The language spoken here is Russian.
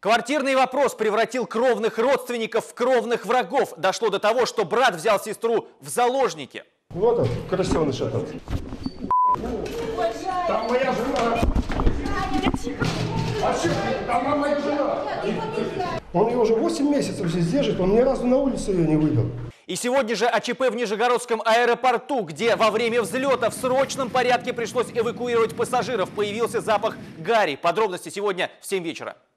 Квартирный вопрос превратил кровных родственников в кровных врагов. Дошло до того, что брат взял сестру в заложники. Вот он, крысеныш этот. Там моя жена. А что? Там моя жена. Он ее уже 8 месяцев здесь держит, он ни разу на улицу ее не вывел. И сегодня же АЧП в Нижегородском аэропорту, где во время взлета в срочном порядке пришлось эвакуировать пассажиров, появился запах гари. Подробности сегодня в 7 вечера.